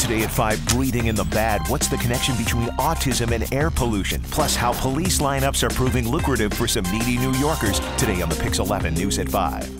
Today at 5, breathing in the bad. What's the connection between autism and air pollution? Plus, how police lineups are proving lucrative for some needy New Yorkers. Today on the Pix 11 News at 5.